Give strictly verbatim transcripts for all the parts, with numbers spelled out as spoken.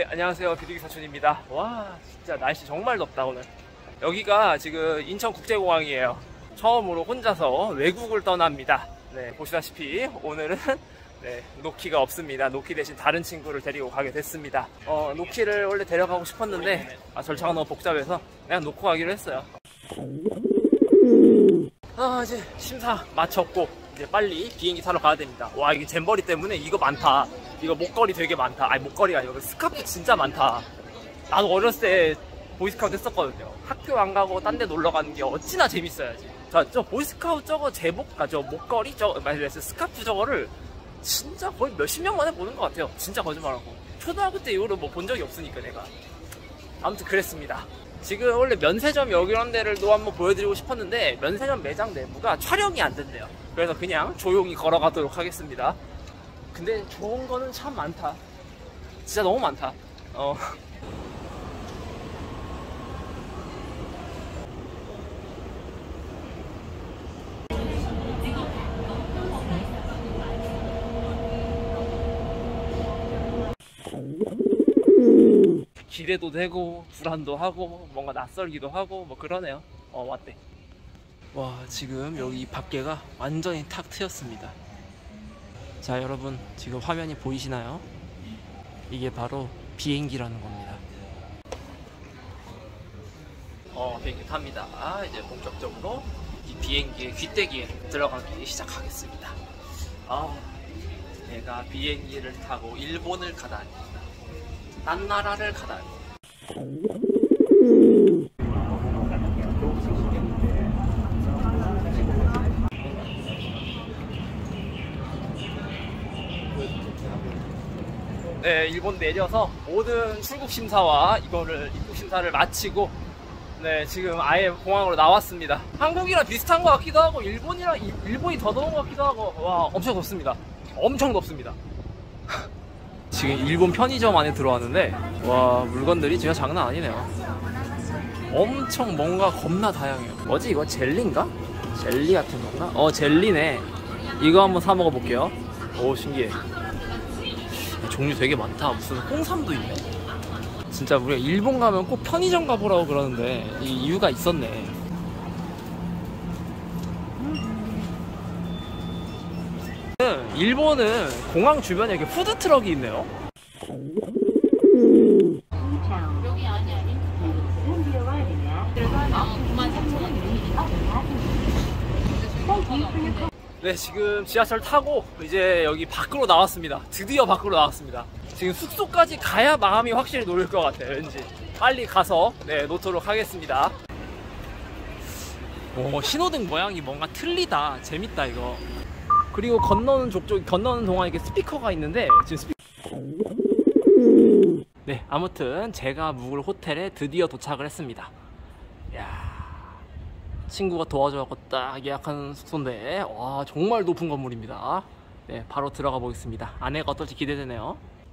안녕하세요. 비둘기 사촌입니다. 와, 진짜 날씨 정말 덥다 오늘. 여기가 지금 인천국제공항이에요. 처음으로 혼자서 외국을 떠납니다. 네, 보시다시피 오늘은 네, 노키가 없습니다. 노키 대신 다른 친구를 데리고 가게 됐습니다. 어, 노키를 원래 데려가고 싶었는데 아, 절차가 너무 복잡해서 그냥 놓고 가기로 했어요. 아, 이제 심사 마쳤고 이제 빨리 비행기 타러 가야 됩니다. 와, 이게 잼버리 때문에 이거 많다. 이거 목걸이 되게 많다. 아니, 목걸이가 아니고 스카프 진짜 많다. 나도 어렸을 때 보이스카우트 했었거든요. 학교 안 가고 딴 데 놀러 가는 게 어찌나 재밌어야지. 자, 저 보이스카우트 저거 제복, 아, 저 목걸이 저거, 말해서 스카프 저거를 진짜 거의 몇십 년 만에 보는 것 같아요. 진짜 거짓말하고. 초등학교 때 이후로 뭐 본 적이 없으니까 내가. 아무튼 그랬습니다. 지금 원래 면세점 여기 이런 데를 또 한번 보여드리고 싶었는데 면세점 매장 내부가 촬영이 안 된대요. 그래서 그냥 조용히 걸어가도록 하겠습니다. 근데 좋은 거는 참 많다. 진짜 너무 많다. 어. 기대도 되고 불안도 하고 뭔가 낯설기도 하고 뭐 그러네요. 어, 왔대. 와, 지금 여기 밖에가 완전히 탁 트였습니다. 자, 여러분 지금 화면이 보이시나요? 이게 바로 비행기라는 겁니다. 어, 비행기 탑니다. 아, 이제 본격적으로 이 비행기의 귀때기에 들어가기 시작하겠습니다. 아, 내가 비행기를 타고 일본을 가다니, 딴 나라를 가다니. 네, 일본 내려서 모든 출국 심사와 이거를 입국 심사를 마치고 네, 지금 아예 공항으로 나왔습니다. 한국이랑 비슷한 것 같기도 하고 일본이랑 일본이 더 더운 것 같기도 하고. 와, 엄청 덥습니다. 엄청 덥습니다. 지금 일본 편의점 안에 들어왔는데 와, 물건들이 진짜 장난 아니네요. 엄청 뭔가 겁나 다양해요. 뭐지 이거? 젤리인가? 젤리 같은 건가? 어, 젤리네. 이거 한번 사 먹어볼게요. 오, 신기해. 종류 되게 많다. 무슨 홍삼도 있네. 진짜 우리가 일본 가면 꼭 편의점 가보라고 그러는데 이 이유가 있었네. 일본은 공항 주변에 이렇게 푸드트럭이 있네요. 여기 아니 아니. 구만 삼천 원. 네, 지금 지하철 타고 이제 여기 밖으로 나왔습니다. 드디어 밖으로 나왔습니다. 지금 숙소까지 가야 마음이 확실히 놓일 것 같아요. 왠지 빨리 가서 네, 놓도록 하겠습니다. 오, 신호등 모양이 뭔가 틀리다. 재밌다 이거. 그리고 건너는 족족 건너는 동안 이렇게 스피커가 있는데 지금 스피... 네, 아무튼 제가 묵을 호텔에 드디어 도착을 했습니다. 야, 친구가 도와줘서 딱 예약한 숙소인데 와, 정말 높은 건물입니다. 네, 바로 들어가 보겠습니다. 안에가 어떨지 기대되네요.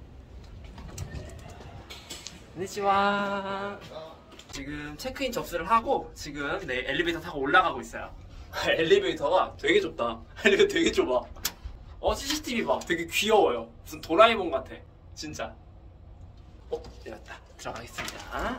안녕하세요. 지금 체크인 접수를 하고 지금 네, 엘리베이터 타고 올라가고 있어요. 엘리베이터가 되게 좁다. 엘리베이터 되게 좁아. 어, 씨씨티비 봐. 되게 귀여워요. 무슨 도라에몽 같아. 진짜. 어, 내렸다. 들어가겠습니다.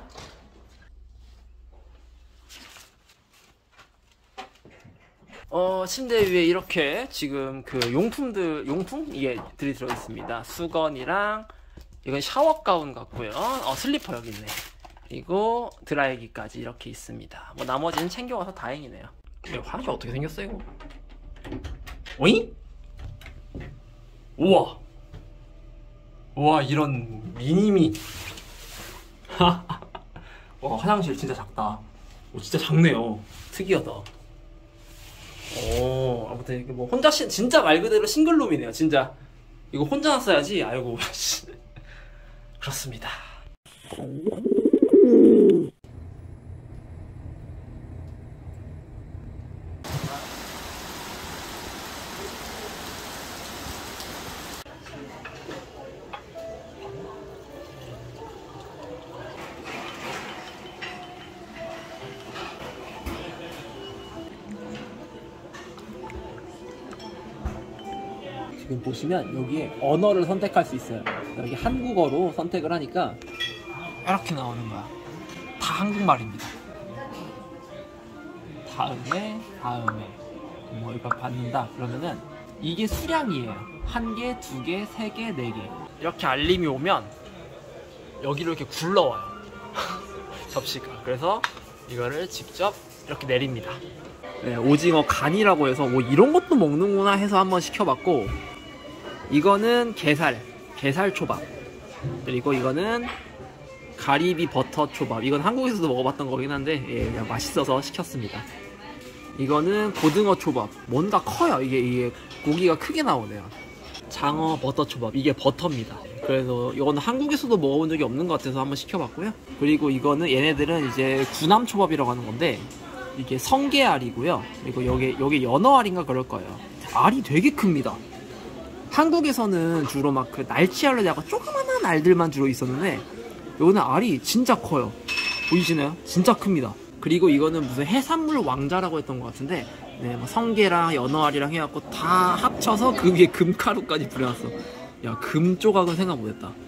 어, 침대 위에 이렇게 지금 그 용품들, 용품? 이게 들이 들어있습니다. 수건이랑, 이건 샤워 가운 같고요. 어, 슬리퍼 여기 있네. 그리고 드라이기까지 이렇게 있습니다. 뭐 나머지는 챙겨와서 다행이네요. 이거 화장실 어떻게 생겼어 이거? 오잉? 우와. 우와, 이런 미니미. 와, 화장실 진짜 작다. 오, 진짜 작네요. 특이하다. 오, 아무튼 이게 뭐 혼자 시, 진짜 말 그대로 싱글룸이네요. 진짜 이거 혼자 났어야지. 아이고. 그렇습니다. 지금 보시면 여기에 언어를 선택할 수 있어요. 여기 한국어로 선택을 하니까 이렇게 나오는 거야. 다 한국말입니다. 다음에 다음에 뭐 이거 받는다 그러면은 이게 수량이에요. 한 개, 두 개, 세 개, 네 개 이렇게 알림이 오면 여기로 이렇게 굴러와요. 접시가. 그래서 이거를 직접 이렇게 내립니다. 네, 오징어 간이라고 해서 뭐 이런 것도 먹는구나 해서 한번 시켜봤고, 이거는 게살, 게살 초밥, 그리고 이거는 가리비 버터 초밥. 이건 한국에서도 먹어봤던 거긴 한데 예, 그냥 맛있어서 시켰습니다. 이거는 고등어 초밥. 뭔가 커요. 이게, 이게 고기가 크게 나오네요. 장어 버터 초밥. 이게 버터입니다. 그래서 이거는 한국에서도 먹어본 적이 없는 것 같아서 한번 시켜봤고요. 그리고 이거는 얘네들은 이제 구남 초밥이라고 하는 건데 이게 성게알이고요. 그리고 여기 여기 연어알인가 그럴 거예요. 알이 되게 큽니다. 한국에서는 주로 막 그 날치알로 약간 조그만한 알들만 주로 있었는데 여기는 알이 진짜 커요. 보이시나요? 진짜 큽니다. 그리고 이거는 무슨 해산물 왕자라고 했던 것 같은데 네, 뭐 성게랑 연어알이랑 해갖고 다 합쳐서 그 위에 금가루까지 뿌려놨어. 야, 금 조각은 생각 못했다.